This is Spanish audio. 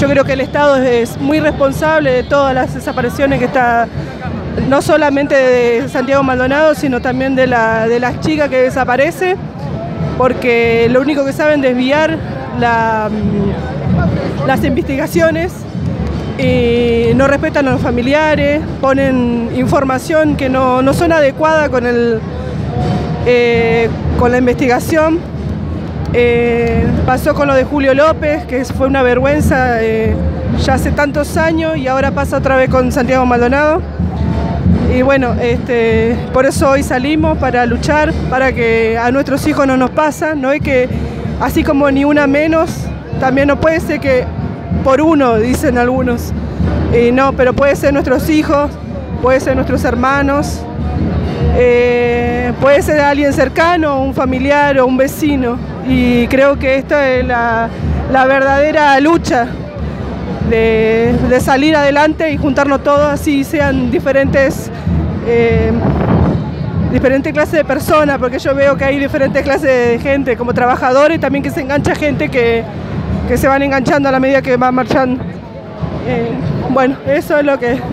Yo creo que el Estado es muy responsable de todas las desapariciones que está, no solamente de Santiago Maldonado, sino también de las chicas que desaparece, porque lo único que saben es desviar las investigaciones y no respetan a los familiares, ponen información que no son adecuada con la investigación. Pasó con lo de Julio López, que fue una vergüenza ya hace tantos años, y ahora pasa otra vez con Santiago Maldonado. Y bueno, por eso hoy salimos para luchar, para que a nuestros hijos no nos pasa. No es que, así como ni una menos, también no puede ser que por uno, dicen algunos. No, pero puede ser nuestros hijos, puede ser nuestros hermanos, puede ser alguien cercano, un familiar o un vecino. Y creo que esta es la verdadera lucha de salir adelante y juntarnos todos, así sean diferentes clases de personas, porque yo veo que hay diferentes clases de gente, como trabajadores, y también que se engancha gente que se van enganchando a la medida que van marchando. Bueno, eso es lo que